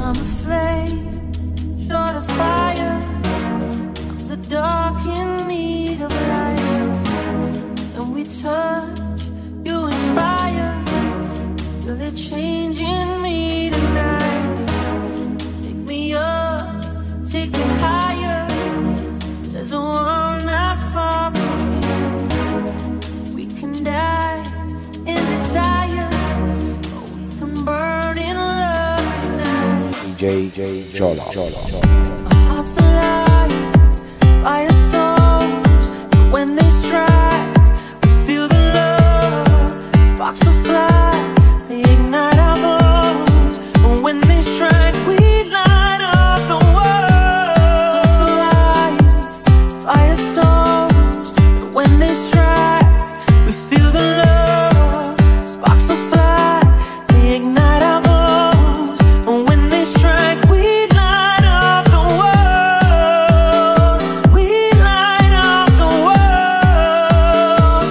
I'm a flame, short of fire. I'm the dark in need of light. And we touch, you inspire. Feel it changing me tonight. Take me up, take me higher. There's a world not far from here. We can die in desire, or we can burn in love tonight. DeeJay Jolo. Our hearts alive, firestones. And when they strike, we feel the love. Sparks will fly, they ignite our bones. And when they strike, we light up the world. Hearts alive, firestones. And when they strike, we feel the love. Sparks will fly, they ignite our bones. And when they strike, we light up the world. We light up the world.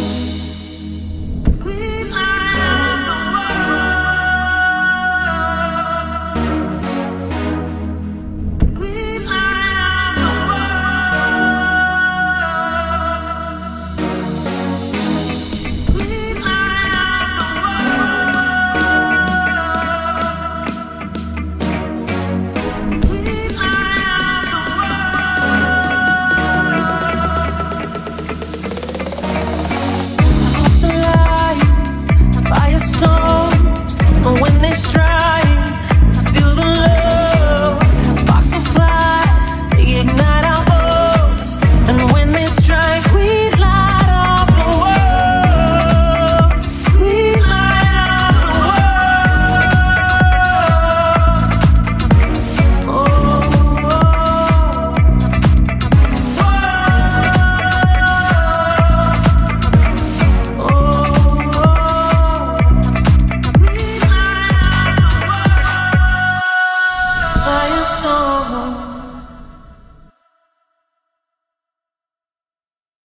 We light up the world. We light up the world. We light Hearts alive, firestones. And when they strike, I feel the love. Sparks will fly, they ignite our bones. And when they strike, we light up the world. We light up the world. Oh, Firestone.